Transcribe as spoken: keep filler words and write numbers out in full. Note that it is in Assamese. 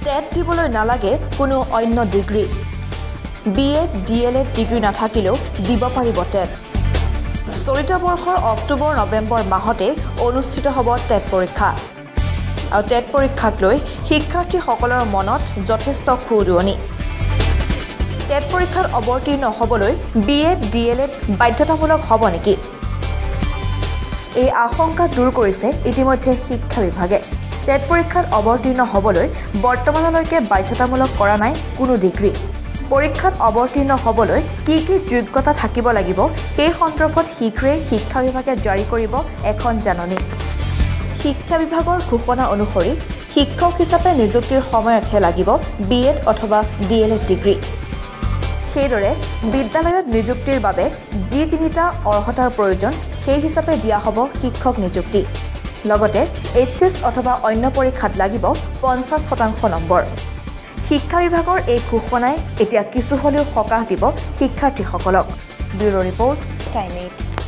টেট দিবলৈ নালাগে কোনো অন্য degree B Ed D El Ed degree নাথাকিলেও দিব পাৰিব টেট চলিত বৰ্ষৰ অক্টোবৰ নৱেম্বৰ মাহতে অনুষ্ঠিত হ'ব টেট পৰীক্ষা আৰু টেট পৰীক্ষাক লৈ শিক্ষাৰ্থীসকলৰ মনত যথেষ্ট খুদুৱনি টেট পৰীক্ষাত অৱতীৰ্ণ হ'বলৈ B Ed D El Ed বাধ্যতামূলক হ'ব নেকি এই আশংকা দূৰ কৰিছে ইতিমধ্যে শিক্ষা বিভাগে টেট পৰীক্ষাত অৱতীৰ্ণ হ'বলৈ বৰ্তমানলৈকে বাধ্যতামূলক কৰা নাই কোনো ডিগ্ৰী পৰীক্ষাত অৱতীৰ্ণ হ'বলৈ কি কি যোগ্যতা থাকিব লাগিব সেই সন্দৰ্ভত শীঘ্ৰেই শিক্ষা বিভাগে জাৰি কৰিব এখন জাননী শিক্ষা বিভাগৰ ঘোষণা অনুসৰি শিক্ষক হিচাপে নিযুক্তিৰ সময়তহে লাগিব বি এড অথবা ডি এল এড ডিগ্ৰী সেইদৰে বিদ্যালয়ত নিযুক্তিৰ বাবে যি তিনিটা অৰ্হতাৰ প্ৰয়োজন সেই হিচাপে দিয়া হ'ব শিক্ষক নিযুক্তি লগতে এইচ এছ অথবা অন্য পৰীক্ষাত লাগিব পঞ্চাছ শতাংশ নম্বৰ শিক্ষা বিভাগৰ এই ঘোষণাই এতিয়া কিছু হ'লেও সকাহ দিব শিক্ষাৰ্থীসকলক ব্যুৰ' ৰিপৰ্ট টাইম এইট